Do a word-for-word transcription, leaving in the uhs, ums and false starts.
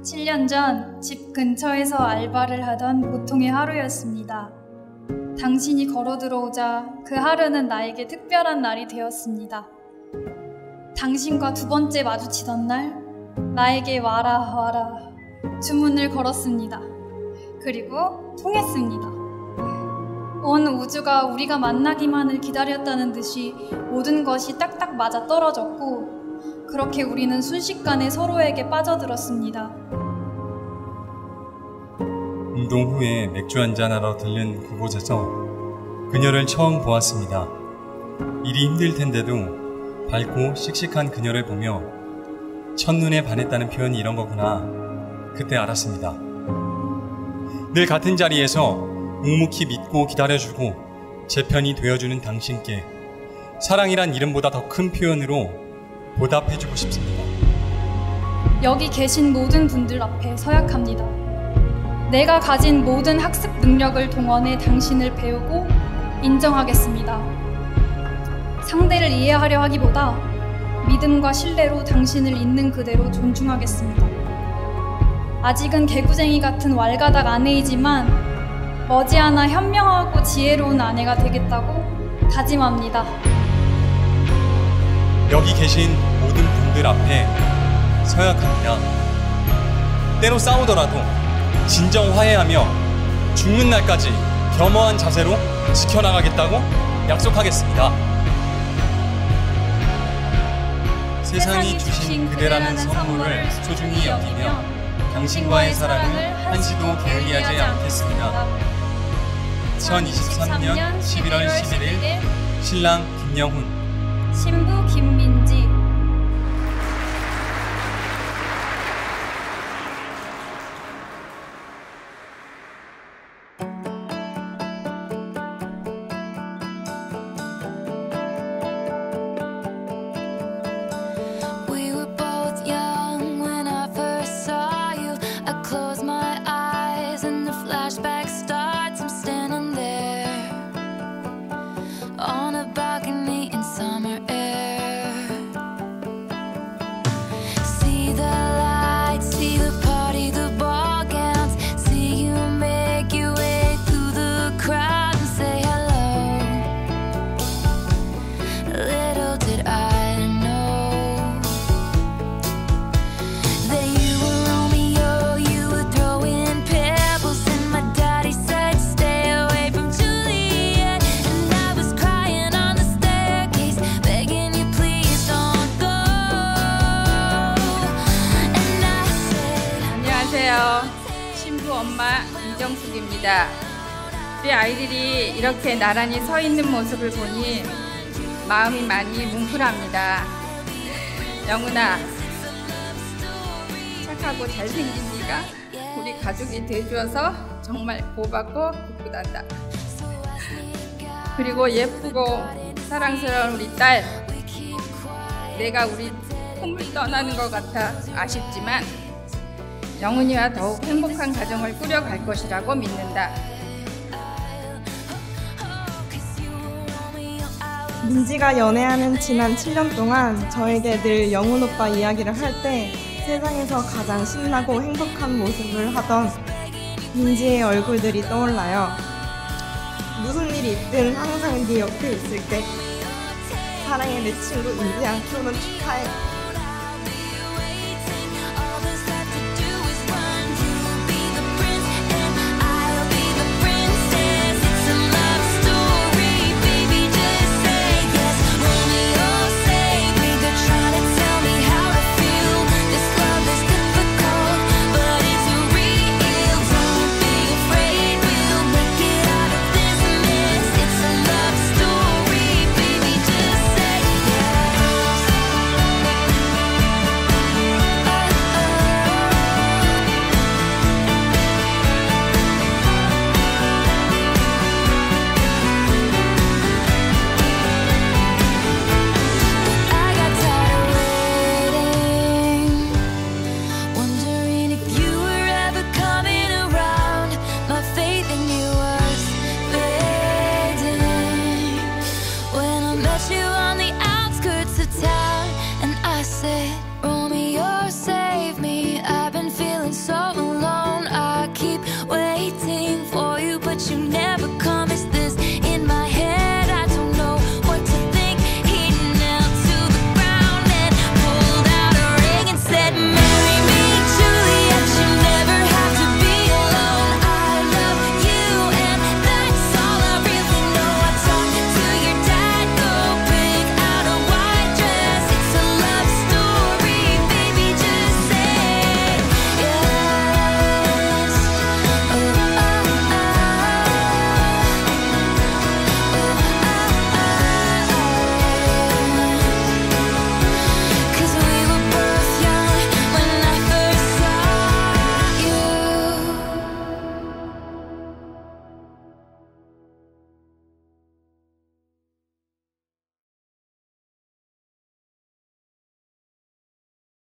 칠 년 전 집 근처에서 알바를 하던 보통의 하루였습니다. 당신이 걸어 들어오자 그 하루는 나에게 특별한 날이 되었습니다. 당신과 두 번째 마주치던 날, 나에게 와라 와라 주문을 걸었습니다. 그리고 통했습니다. 온 우주가 우리가 만나기만을 기다렸다는 듯이 모든 것이 딱딱 맞아 떨어졌고, 그렇게 우리는 순식간에 서로에게 빠져들었습니다. 운동 후에 맥주 한잔하러 들른 그곳에서 그녀를 처음 보았습니다. 일이 힘들 텐데도 밝고 씩씩한 그녀를 보며 첫눈에 반했다는 표현이 이런 거구나, 그때 알았습니다. 늘 같은 자리에서 묵묵히 믿고 기다려주고 제 편이 되어주는 당신께 사랑이란 이름보다 더 큰 표현으로 보답해주고 싶습니다. 여기 계신 모든 분들 앞에 서약합니다. 내가 가진 모든 학습 능력을 동원해 당신을 배우고 인정하겠습니다. 상대를 이해하려 하기보다 믿음과 신뢰로 당신을 있는 그대로 존중하겠습니다. 아직은 개구쟁이 같은 왈가닥 아내이지만 머지않아 현명하고 지혜로운 아내가 되겠다고 다짐합니다. 여기 계신 모든 분들 앞에 서약합니다. 때로 싸우더라도 진정 화해하며 죽는 날까지 겸허한 자세로 지켜나가겠다고 약속하겠습니다. 세상이 주신 그대라는 선물을 소중히 여기며 당신과의 사랑을 한시도 게을리하지 않겠습니다. 이천이십삼 년 십일월 십일일 신랑 김영훈, 신부 김민지. 신부 엄마 이정숙입니다. 우리 아이들이 이렇게 나란히 서 있는 모습을 보니 마음이 많이 뭉클합니다. 영훈아, 착하고 잘생긴 네가 우리 가족이 돼주어서 정말 고맙고 기쁘단다. 그리고 예쁘고 사랑스러운 우리 딸, 내가 우리 품을 떠나는 것 같아 아쉽지만 영훈이와 더욱 행복한 가정을 꾸려갈 것이라고 믿는다. 민지가 연애하는 지난 칠 년 동안 저에게 늘 영훈 오빠 이야기를 할 때 세상에서 가장 신나고 행복한 모습을 하던 민지의 얼굴들이 떠올라요. 무슨 일이 있든 항상 네 옆에 있을게. 사랑해 내 친구 민지야, 결혼 축하해. You on the outskirts of town, and I said